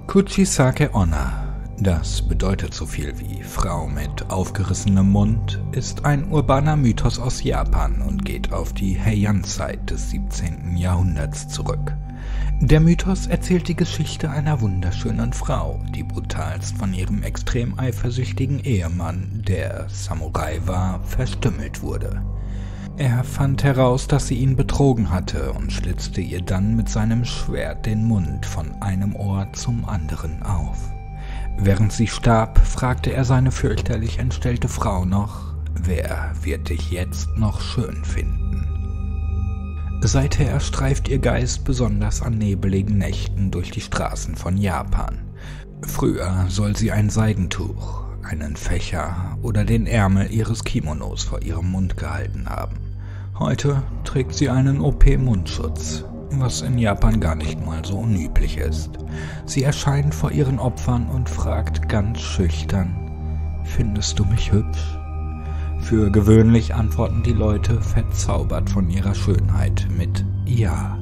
Kuchisake Onna, das bedeutet so viel wie Frau mit aufgerissenem Mund, ist ein urbaner Mythos aus Japan und geht auf die Heian-Zeit des 17. Jahrhunderts zurück. Der Mythos erzählt die Geschichte einer wunderschönen Frau, die brutalst von ihrem extrem eifersüchtigen Ehemann, der Samurai war, verstümmelt wurde. Er fand heraus, dass sie ihn betrogen hatte und schlitzte ihr dann mit seinem Schwert den Mund von einem Ohr zum anderen auf. Während sie starb, fragte er seine fürchterlich entstellte Frau noch: »Wer wird dich jetzt noch schön finden?« Seither streift ihr Geist besonders an nebeligen Nächten durch die Straßen von Japan. Früher soll sie ein Seidentuch, einen Fächer oder den Ärmel ihres Kimonos vor ihrem Mund gehalten haben. Heute trägt sie einen OP-Mundschutz, was in Japan gar nicht mal so unüblich ist. Sie erscheint vor ihren Opfern und fragt ganz schüchtern: »Findest du mich hübsch?« Für gewöhnlich antworten die Leute verzaubert von ihrer Schönheit mit »Ja«.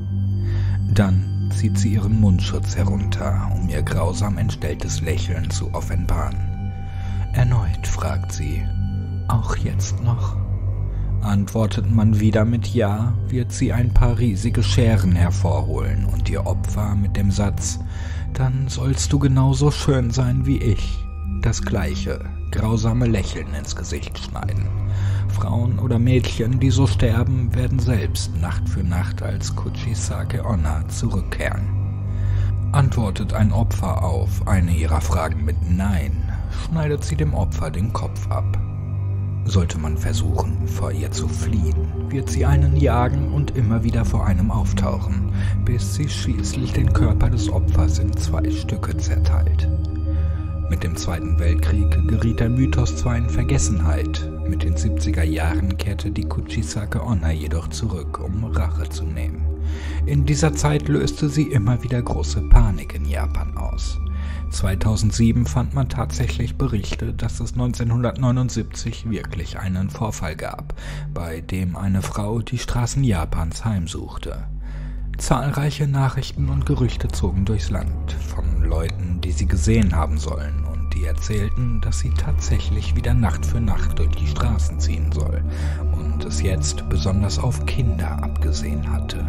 Dann zieht sie ihren Mundschutz herunter, um ihr grausam entstelltes Lächeln zu offenbaren. Erneut fragt sie: »Auch jetzt noch?« Antwortet man wieder mit Ja, wird sie ein paar riesige Scheren hervorholen und ihr Opfer mit dem Satz: »Dann sollst du genauso schön sein wie ich«, das gleiche, grausame Lächeln ins Gesicht schneiden. Frauen oder Mädchen, die so sterben, werden selbst Nacht für Nacht als Kuchisake Onna zurückkehren. Antwortet ein Opfer auf eine ihrer Fragen mit Nein, schneidet sie dem Opfer den Kopf ab. Sollte man versuchen, vor ihr zu fliehen, wird sie einen jagen und immer wieder vor einem auftauchen, bis sie schließlich den Körper des Opfers in 2 Stücke zerteilt. Mit dem Zweiten Weltkrieg geriet der Mythos zwar in Vergessenheit, mit den 70er Jahren kehrte die Kuchisake Onna jedoch zurück, um Rache zu nehmen. In dieser Zeit löste sie immer wieder große Panik in Japan aus. 2007 fand man tatsächlich Berichte, dass es 1979 wirklich einen Vorfall gab, bei dem eine Frau die Straßen Japans heimsuchte. Zahlreiche Nachrichten und Gerüchte zogen durchs Land, von Leuten, die sie gesehen haben sollen und die erzählten, dass sie tatsächlich wieder Nacht für Nacht durch die Straßen ziehen soll und es jetzt besonders auf Kinder abgesehen hatte.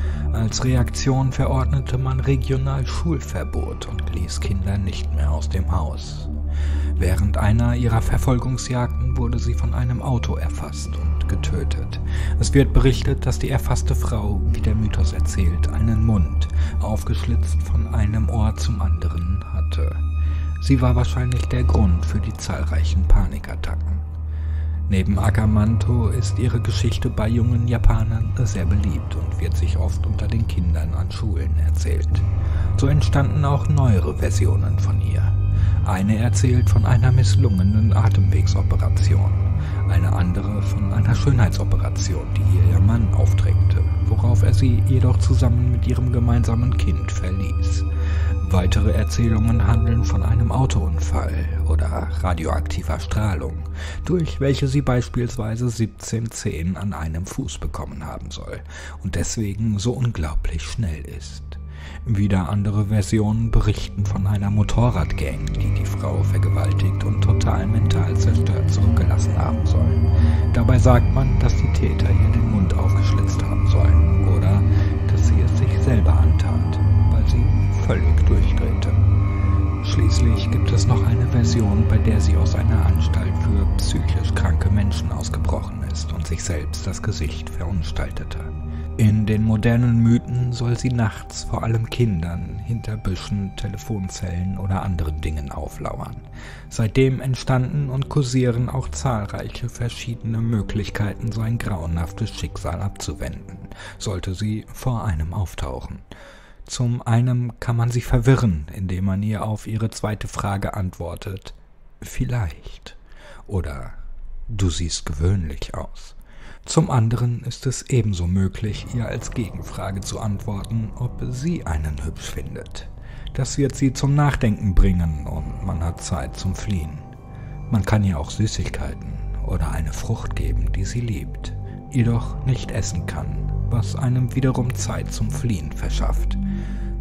Als Reaktion verordnete man regional Schulverbot und ließ Kinder nicht mehr aus dem Haus. Während einer ihrer Verfolgungsjagden wurde sie von einem Auto erfasst und getötet. Es wird berichtet, dass die erfasste Frau, wie der Mythos erzählt, einen Mund, aufgeschlitzt von einem Ohr zum anderen, hatte. Sie war wahrscheinlich der Grund für die zahlreichen Panikattacken. Neben Akamanto ist ihre Geschichte bei jungen Japanern sehr beliebt und wird sich oft unter den Kindern an Schulen erzählt. So entstanden auch neuere Versionen von ihr. Eine erzählt von einer misslungenen Atemwegsoperation, eine andere von einer Schönheitsoperation, die ihr Mann aufdrängte, worauf er sie jedoch zusammen mit ihrem gemeinsamen Kind verließ. Weitere Erzählungen handeln von einem Autounfall oder radioaktiver Strahlung, durch welche sie beispielsweise 17 Zehen an einem Fuß bekommen haben soll und deswegen so unglaublich schnell ist. Wieder andere Versionen berichten von einer Motorradgang, die die Frau vergewaltigt und total mental zerstört zurückgelassen haben soll. Dabei sagt man, dass die Täter ihr den Mund aufgeschlitzt haben sollen oder dass sie es sich selber antat, weil sie völlig durchdrehte. Schließlich gibt es noch eine Version, bei der sie aus einer Anstalt für psychisch kranke Menschen ausgebrochen ist und sich selbst das Gesicht verunstaltete. In den modernen Mythen soll sie nachts vor allem Kindern hinter Büschen, Telefonzellen oder anderen Dingen auflauern. Seitdem entstanden und kursieren auch zahlreiche verschiedene Möglichkeiten, sein grauenhaftes Schicksal abzuwenden, sollte sie vor einem auftauchen. Zum einen kann man sie verwirren, indem man ihr auf ihre zweite Frage antwortet: »Vielleicht« oder »Du siehst gewöhnlich aus«. Zum anderen ist es ebenso möglich, ihr als Gegenfrage zu antworten, ob sie einen hübsch findet. Das wird sie zum Nachdenken bringen und man hat Zeit zum Fliehen. Man kann ihr auch Süßigkeiten oder eine Frucht geben, die sie liebt, jedoch nicht essen kann, was einem wiederum Zeit zum Fliehen verschafft.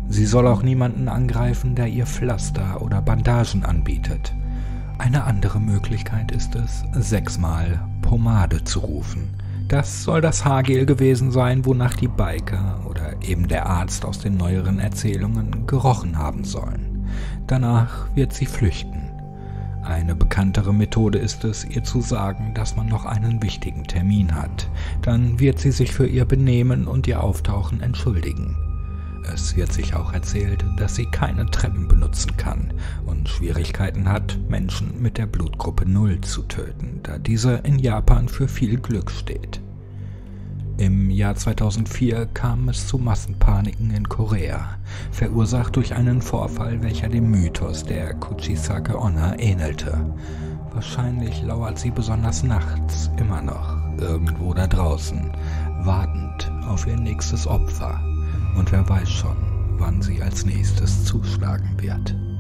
Sie soll auch niemanden angreifen, der ihr Pflaster oder Bandagen anbietet. Eine andere Möglichkeit ist es, 6-mal Pomade zu rufen. Das soll das Haargel gewesen sein, wonach die Biker oder eben der Arzt aus den neueren Erzählungen gerochen haben sollen. Danach wird sie flüchten. Eine bekanntere Methode ist es, ihr zu sagen, dass man noch einen wichtigen Termin hat. Dann wird sie sich für ihr Benehmen und ihr Auftauchen entschuldigen. Es wird sich auch erzählt, dass sie keine Treppen benutzen kann und Schwierigkeiten hat, Menschen mit der Blutgruppe 0 zu töten, da diese in Japan für viel Glück steht. Im Jahr 2004 kam es zu Massenpaniken in Korea, verursacht durch einen Vorfall, welcher dem Mythos der Kuchisake Onna ähnelte. Wahrscheinlich lauert sie besonders nachts immer noch irgendwo da draußen, wartend auf ihr nächstes Opfer. Und wer weiß schon, wann sie als nächstes zuschlagen wird.